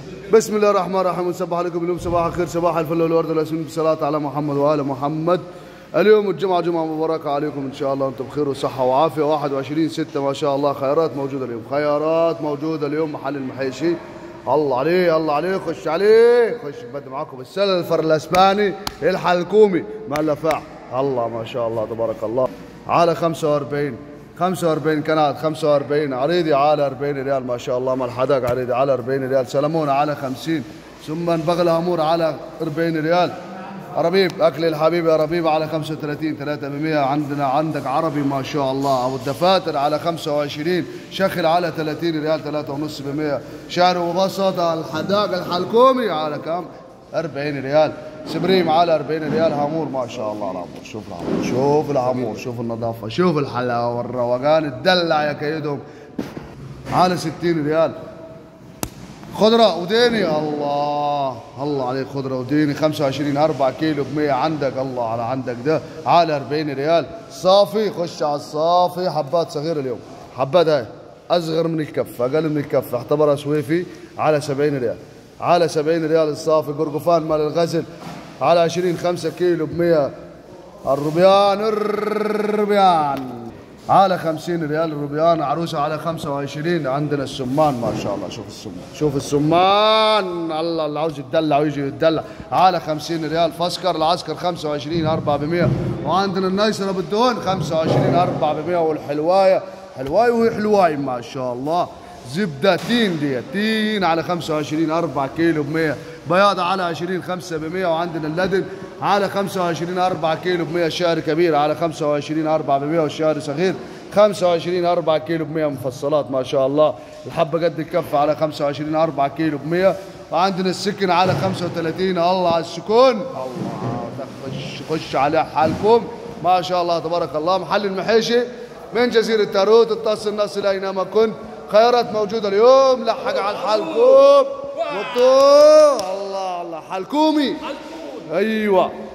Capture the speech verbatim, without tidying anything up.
بسم الله الرحمن الرحيم، ونصبح عليكم اليوم صباح الخير، صباح الفل والورد والياسمين بالصلاة على محمد وآل محمد. اليوم الجمعة جمعة مباركة عليكم إن شاء الله، وأنتم بخير وصحة وعافية. واحد وعشرين ستة ما شاء الله، خيارات موجودة اليوم، خيارات موجودة اليوم. محل المحيشي الله عليه الله عليه، خش عليه خش. بدي معاكم السلفر الاسباني الحلكومي ملفع، الله ما شاء الله تبارك الله، على خمسة وأربعين خمسة وأربعين كنات، خمسة وأربعين عريضي على أربعين ريال ما شاء الله. مال حداق عريضي على أربعين ريال، سلمونة على خمسين، ثم بغل امور على أربعين ريال. ربيب اكل الحبيب يا ربيب على خمسة وثلاثين ثلاثة بمية. عندنا عندك عربي ما شاء الله، ابو الدفاتر على خمسة وعشرين، شخل على ثلاثين ريال ثلاثة ونص بمية. شعر وبسط الحداق الحلكومي على كم؟ أربعين ريال. سبريم على أربعين ريال. هامور ما شاء الله العمور، شوف العمور شوف العمور شوف النظافه شوف الحلاوه والروقان، الدلع يا كيدهم على ستين ريال. خضرة وديني الله الله عليك، خضرة وديني خمسة وعشرين أربعة كيلو بمية. عندك الله على عندك ده على أربعين ريال. صافي خش على الصافي، حبات صغيرة اليوم، حبات هاي أصغر من الكف، أقل من الكف، اعتبرها سويفي على سبعين ريال، على سبعين ريال الصافي. قرقفان مال الغزل على عشرين خمسة كيلو بمية. الروبيان الروبيان على خمسين ريال الروبيان. عروسة على خمسة وعشرين. عندنا السمان ما شاء الله، شوف السمان شوف السمان، الله اللي عاوز يتدلع ويجي يتدلع على خمسين ريال. فسكر العسكر خمسة وعشرين أربعة بمية. وعندنا النيسرة بالدهون خمسة وعشرين أربعة بمية. والحلواية حلواي وهي حلواي ما شاء الله. زبدة تين دي تين على خمسة وعشرين أربعة كيلو بمية. بياضة على عشرين خمسة بمية. وعندنا اللدن على خمسة وعشرين أربعة كيلو بمية. الشعر كبير على خمسة وعشرين أربعة بمية. والشعر صغير خمسة وعشرين أربعة كيلو بمية. مفصلات ما شاء الله، الحبة قد الكف على خمسة وعشرين أربعة كيلو بمية. وعندنا السكن على خمسة وثلاثين. الله على السكون، الله خش خش على حالكم ما شاء الله تبارك الله. محل المحيشي من جزيرة تاروت، اتصل نصل أينما كنت. خيارات موجودة اليوم، لحق على الحلكوم وطو الله الله حلكومي ايوه.